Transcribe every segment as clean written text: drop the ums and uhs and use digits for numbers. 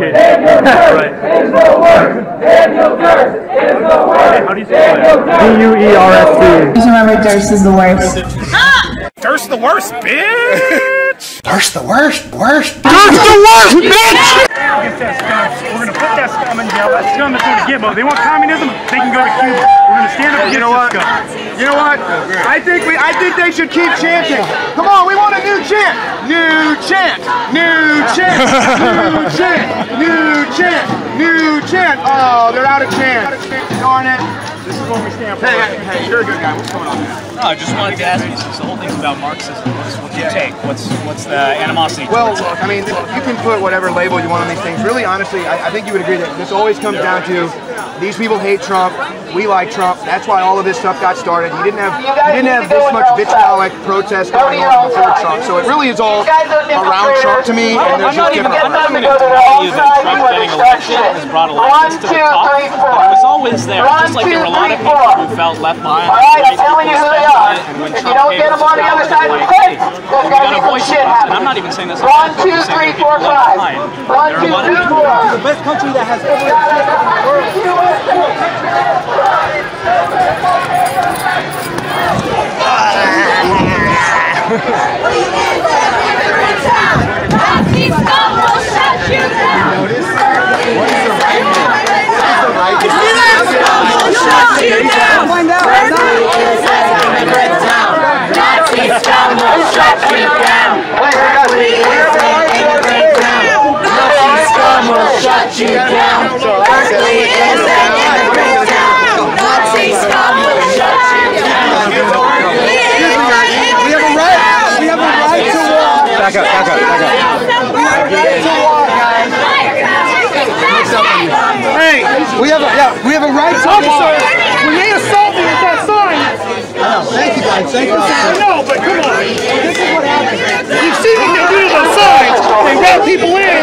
Okay. Right. How do you say that? D-U-E-R-S-T. Just remember, Durst is the worst. Durst the worst, bitch! Durst the worst, Durst the worst, bitch! We're gonna put that scum in jail. That scum is gonna Gitmo. They want communism, they can go to Cuba. We're gonna stand up against this scum. You know what? I think they should keep chanting. Come on, we want a new chant. New chant. New chant. New chant. New chant. New chant. Oh, they're out of chant. Darn it. This is what we stand for. Hey, you're a good guy. What's going on, man? No, I just wanted to ask you, since the whole thing's about Marxism, what's your take? What's the animosity? Well, look, I mean, you can put whatever label you want on these things. Really, honestly, I think you would agree that this always comes down to these people hate Trump, we like Trump. That's why all of this stuff got started. You didn't have this much vitriolic protest going on before Trump. So it really is all around Trump to me. And there's just different. I'm not even going to deny you that Trump getting elected has brought elections to the top. But it was always there. Just like there were a lot of people who felt left behind. I'm telling you who they are. And when If you don't get them on the other side of the fence, there's got to be some shit happening. And I'm not even saying this. 1, 2, 3, 4, 5. 1, 2, 3, 4. The best country that has ever existed in the world. Nazi scum will shut you down. What is the right name? Nazi scum will shut you down. Berkeley is an immigrant town. Nazi scum will shut you down. Berkeley is an immigrant town. Nazi scum will shut you down. Berkeley is an immigrant town. Nazi scum will shut you down. Berkeley is an immigrant town. We have a right to walk. Back up. We have a right to walk, guys. Hey, we have a right to walk. When they assault me with that sign, Thank you, guys. Thank you. I know, but come on. This is what happens. You see what they do to those signs? They route people in.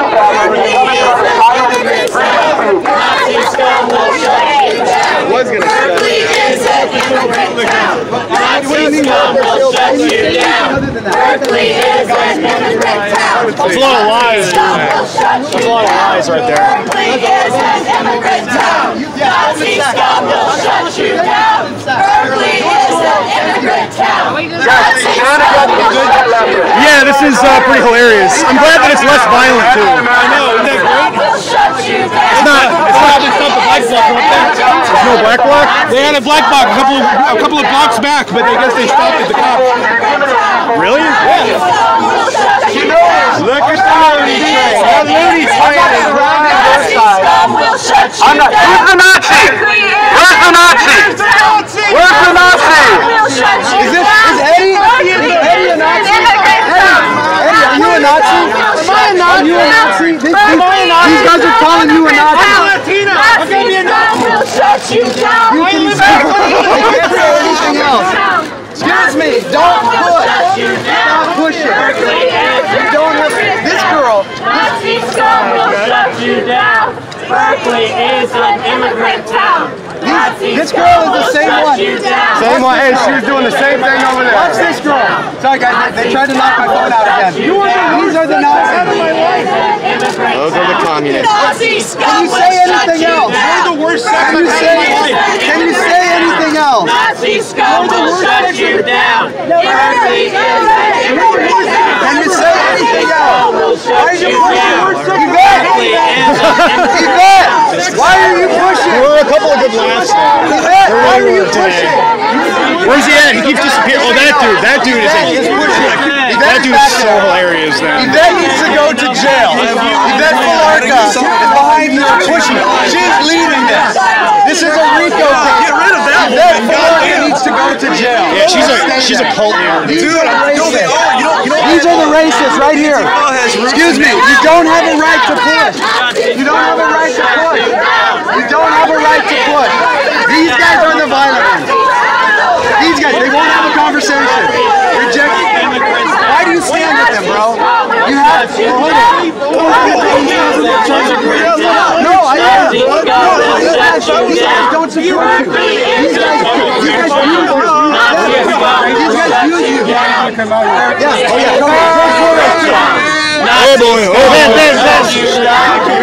Was gonna Berkeley is an immigrant town. Nazi scum will shut you down. Berkeley is an immigrant town. There's a lot of lies. There's a lot of lies right there. Berkeley is an immigrant town. Nazi scum will shut you down. Berkeley is an immigrant town. Nazi scum will shut you down. Yeah, this is pretty hilarious. I'm glad that it's less violent too. I know, isn't that great? Will shut you down. It's not the black bloc up there. There's no black bloc? They had a black bloc a couple of blocks back, but I guess they stopped at the cops. Really? Yeah. Look at the loony train. The loony train is right on their side. I'm not. Who's the Nazi? Where's the Nazi? Where's the Nazi? Is Eddie? Is Eddie a Nazi? Eddie, are you a Nazi? Am I a Nazi? Are you a Nazi? These guys are calling you a Nazi. Will shut you down. You can't say anything else. Excuse me, don't push. Stop pushing. You don't have this girl. Nazi scum will shut you down. Berkeley is an immigrant town. This girl is the same one. Same one. Hey, she was doing the same thing over there. Watch this girl. Sorry guys, they tried to knock my phone out again. These are the Nazis. Those are the communists. Can you say anything else? You're the worst Can you say anything else? Nazi scum will shut you down. Berkeley is an immigrant town. Can you say anything else? Why are you pushing? Yvette, why are you pushing? We're a couple of good laughs. Yvette, why are you pushing? Where's he at? He keeps disappearing. Oh, that dude is that dude is so hilarious now. Yvette needs to go to jail. Yvette Falarca is behind you pushing. She's leading this. This is a RICO case. Get rid of that Yvette woman. Falarca needs to go to jail. Yeah, she's a cult leader. These are the racists right here. Excuse me, you don't have a right to push. You don't have a right to push. You don't have a right to push. These guys are the violent ones. These guys, they won't have a conversation. Reject immigrants. Why do you stand with them, bro? You have to. No, I am. These guys don't support you. These guys use you. Yeah. Oh yeah. Come on. Oh boy. Oh man.